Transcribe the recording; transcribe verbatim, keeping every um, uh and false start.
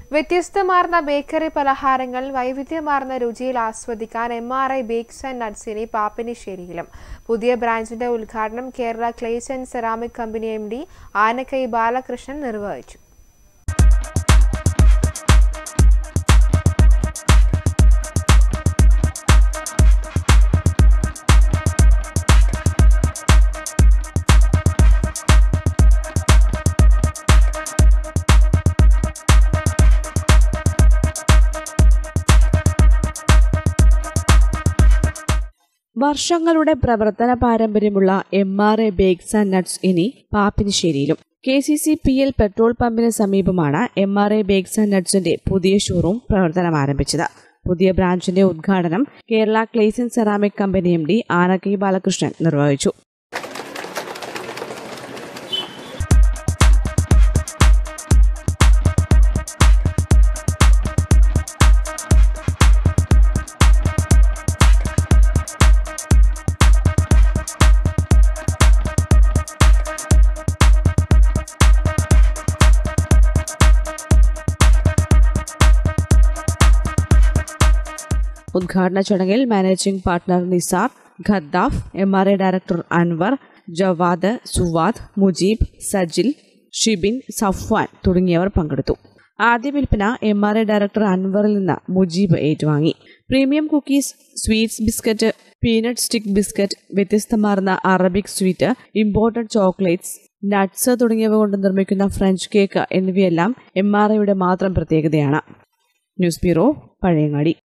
വ്യത്യസ്തമാർന്ന bakery പലഹാരങ്ങൾ വൈവിധ്യമാർന്ന രുചിയിൽ ആസ്വദിക്കാൻ M R I bakes and നട്ട്സിനെ പാപ്പിനിശ്ശേരിയിലും പുതിയ ബ്രാഞ്ചിന്റെ ഉദ്ഘാടനം Kerala clays and ceramic company M D Anakkai Balakrishnan നിർവഹിച്ചു. വർഷങ്ങളുടെ പ്രവർത്തന പാരമ്പര്യമുള്ള M R I bakes and nuts ഇനി പാപ്പിനിശ്ശേരിയിലും. K C C P L petrol പമ്പിന് സമീപമാണ് M R I bakes and നട്ട്സിന്റെ പുതിയ ഷോറൂം പ്രവർത്തനം ആരംഭിച്ചത്. പുതിയ ബ്രാഞ്ചിന്റെ ഉദ്ഘാടനം Kerala clays and ceramic company M D Anakkai Balakrishnan നിർവഹിച്ചു. ഉദ്ഘാടന ചടങ്ങിൽ managing partner Nisar, Khaddaf, M R I director Anwar, Jawad, Suvad, Mujeeb, Sajil, Shibin, Safwan തുടങ്ങിയവർ പങ്കെടുത്തു. ആദ്യ വിൽപ്പന എം ആർ ഐ ഡയറക്ടർ അൻവറിൽ നിന്ന് മുജീബ് ഏറ്റുവാങ്ങി. Premium cookies, sweets biscuit, peanut stick biscuit, വ്യത്യസ്തമാർന്ന Arabic sweet, imported chocolates, nuts തുടങ്ങിയവ കൊണ്ട് നിർമ്മിക്കുന്ന ഫ്രഞ്ച് കേക്ക് എന്നിവയെല്ലാം എം ആർ ഐയുടെ മാത്രം പ്രത്യേകതയാണ്. News bureau, Pazhayangadi.